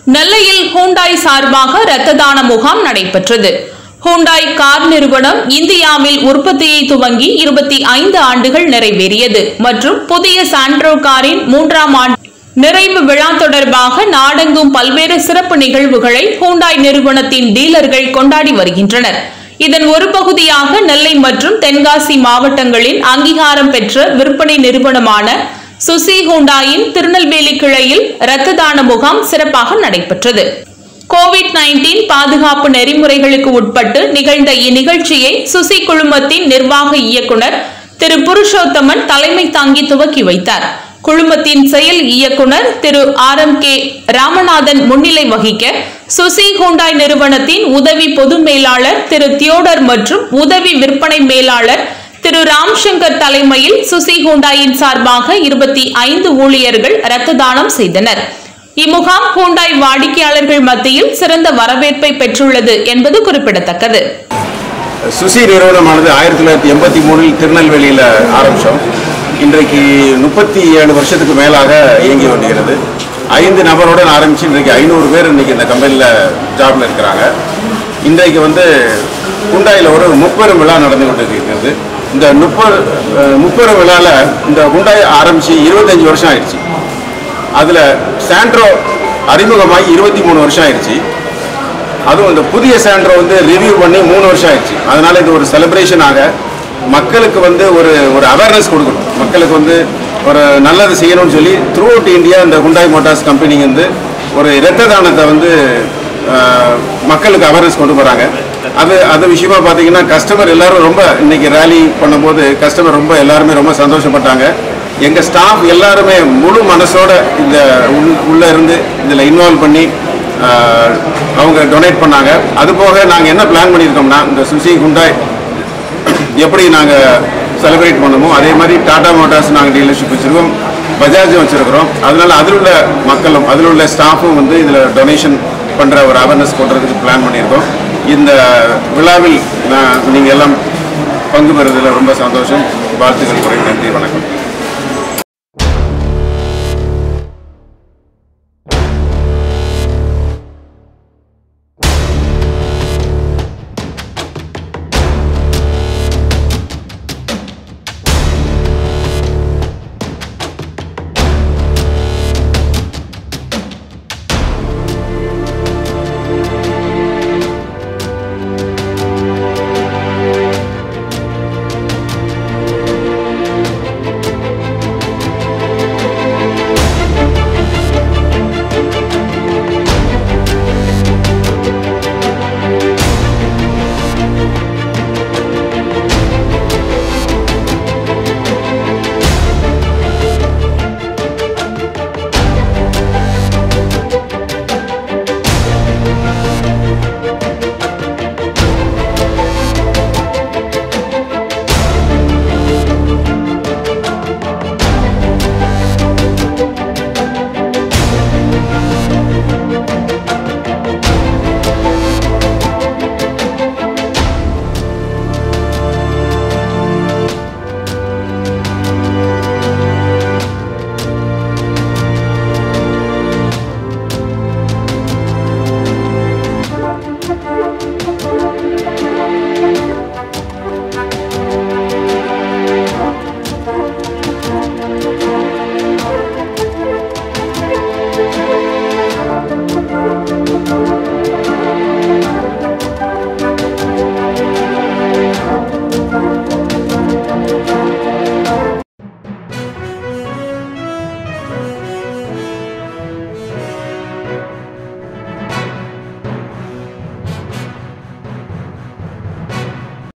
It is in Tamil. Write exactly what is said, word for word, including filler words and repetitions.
நெல்லையில் ஹூண்டாய் சார்பாக இரத்த தான முகாம் நடைபெற்றது. ஹூண்டாய் கார் நிறுவனம் இந்தியாவில் உற்பத்தியை துவங்கி இருபத்தி ஐந்து ஆண்டுகள் நிறைவேறியது மற்றும் புதிய சாண்ட்ரோ காரின் மூன்றாம் ஆண்டு நிறைவு விழா தொடர்பாக நாடெங்கும் பல்வேறு சிறப்பு நிகழ்வுகளை ஹூண்டாய் நிறுவனத்தின் டீலர்கள் கொண்டாடி வருகின்றனர். இதன் ஒரு பகுதியாக நெல்லை மற்றும் தென்காசி மாவட்டங்களின் அங்கீகாரம் பெற்ற விற்பனை நிறுவனமான சுசி ஹூண்டாயின் திருநெல்வேலி கிளையில் இரத்த தான முகாம் சிறப்பாக நடைபெற்றது. கோவிட் பதினைந்து பாதுகாப்பு நெறிமுறைகளுக்கு உட்பட்டு நிகழ்ந்த இந்நிகழ்ச்சியை சுசி குழுமத்தின் நிர்வாக இயக்குனர் திரு புருஷோத்தமன் தலைமை தாங்கி துவக்கி வைத்தார். குழுமத்தின் செயல் இயக்குனர் திரு ஆர் எம் கே ராமநாதன் முன்னிலை வகிக்க சுசி ஹூண்டாய் நிறுவனத்தின் உதவி பொது மேலாளர் திரு தியோடர் மற்றும் உதவி விற்பனை மேலாளர் திரு ராம்சங்கர் தலைமையில் சுசி ஹூண்டாயின் சார்பாக இருபத்தி ஐந்து ஊழியர்கள் இரத்த தானம் செய்தனர். இம்முகாம் ஹூண்டாய் வாடிக்கையாளர்கள் மத்தியில் சிறந்த வரவேற்பை பெற்றுள்ளது என்பது குறிப்பிடத்தக்கது. சுசி நிறுவனமானது ஆயிரத்தி தொள்ளாயிரத்தி எண்பத்தி மூணில் திருநெல்வேலியில் ஆரம்பித்தோம். இன்றைக்கு முப்பத்தி ஏழு வருஷத்துக்கு மேலாக இயங்கி வருகிறது. ஐந்து நபருடன் ஆரம்பித்து இன்றைக்கு ஐநூறு பேர் இன்றைக்கி இந்த கம்பெனியில் ஜாபில் இருக்கிறாங்க. இன்றைக்கு வந்து ஹூண்டாயில் ஒரு முப்பெரும் விழா நடந்து கொண்டிருக்கிறது. இந்த முப்பது முப்பெரும் விழாவில் இந்த ஹூண்டாய் ஆரம்பித்து இருபத்தஞ்சி வருஷம் ஆயிடுச்சு. அதில் சாண்ட்ரோ அறிமுகமாகி இருபத்தி மூணு வருஷம் ஆயிடுச்சு. அதுவும் இந்த புதிய சாண்ட்ரோ வந்து ரிவ்யூ பண்ணி மூணு வருஷம் ஆயிடுச்சு. அதனால் இது ஒரு செலிப்ரேஷனாக மக்களுக்கு வந்து ஒரு ஒரு அவேர்னஸ் கொடுக்கணும், மக்களுக்கு வந்து ஒரு நல்லது செய்யணும்னு சொல்லி த்ரூ அவுட் இந்தியா இந்த ஹூண்டாய் மோட்டார்ஸ் கம்பெனி வந்து ஒரு இரத்த தானத்தை வந்து மக்களுக்கு அவேர்னஸ் கொண்டு போகிறாங்க. அது அது விஷயமா பார்த்தீங்கன்னா கஸ்டமர் எல்லாரும் ரொம்ப இன்னைக்கு ரேலி பண்ணும்போது கஸ்டமர் ரொம்ப எல்லாருமே ரொம்ப சந்தோஷப்பட்டாங்க. எங்கள் ஸ்டாஃப் எல்லாருமே முழு மனசோட இந்த உள்ளே இருந்து இதில் இன்வால்வ் பண்ணி அவங்க டொனேட் பண்ணாங்க. அதுபோக நாங்கள் என்ன பிளான் பண்ணியிருக்கோம்னா இந்த சுசி ஹூண்டாய் எப்படி நாங்கள் செலிப்ரேட் பண்ணுமோ அதே மாதிரி டாடா மோட்டார்ஸ் நாங்கள் டீலர்ஷிப் வச்சுருக்கோம், பஜாஜும் வச்சுருக்கிறோம். அதனால அதில் உள்ள மக்களும் அதில் உள்ள ஸ்டாஃபும் வந்து இதில் டொனேஷன் பண்ணுற ஒரு அவேர்னஸ் கொண்டுறதுக்கு பிளான் பண்ணியிருக்கோம். இந்த விழாவில் நான் நீங்கள் எல்லாம் பங்கு பெறுவதில் ரொம்ப சந்தோஷம். வாழ்த்துக்கள். குறை. நன்றி. வணக்கம்.